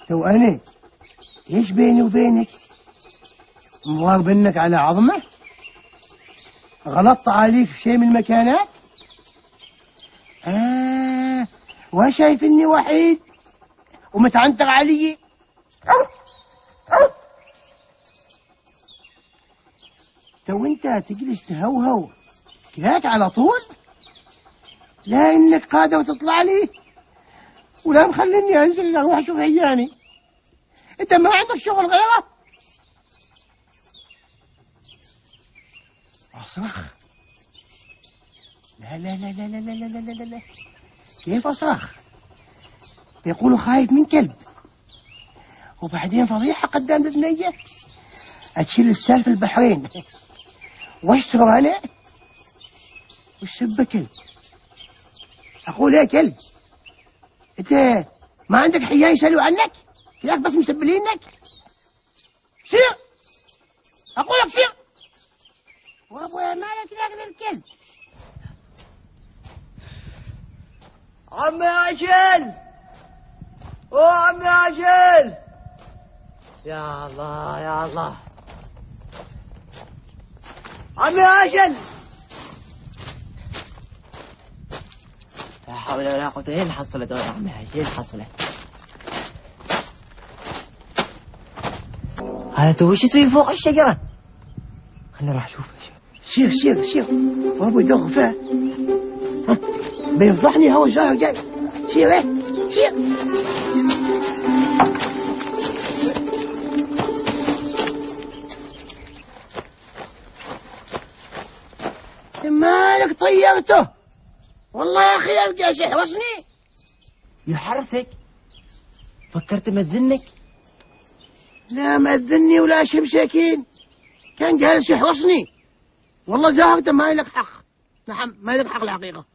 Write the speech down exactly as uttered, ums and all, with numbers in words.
تو أنا إيش بيني وبينك؟ مضارب إنك على عظمة؟ غلطت عليك في شيء من المكانات؟ آه وشايف إني وحيد ومتعنتر علي؟ تو أنت تجلس تهوهو كذاك على طول؟ لا إنك قادر تطلع لي ولا مخليني أنزل أروح أشوف عياني. أنت ما عندك شغل غيره؟ أصرخ؟ لا لا لا لا لا لا لا لا لا كيف أصرخ؟ يقولوا خايف من كلب، وبعدين فضيحة قدام البنية أتشيل السال في البحرين واشترى أنا والسب كلب. أقول يا كلب أنت ما عندك حياة يسألوا عنك؟ كذاك بس مسبلينك؟ سير أقول لك سير. وأبويا مالك كذاك الكلب؟ عمي عجل، أو عمي عجل، يا الله يا الله، عمي عجل، لا حول ولا قوة. ايه اللي حصلت يا عمي عجل؟ ايه اللي حصلت؟ هذا تو وش يسوي فوق الشجرة؟ خلنا نروح نشوف. سير سير سير وابو دغفة بيفضحني هو زهر جاي. سير ايه سير. مالك طيرته؟ والله يا اخي ارجع يحرسني. يحرسك؟ فكرت مأذنك؟ لا مأذني ولا شمساكين، كان جالس يحرسني. والله زهرته ما لك حق. نعم ما لك حق الحقيقة.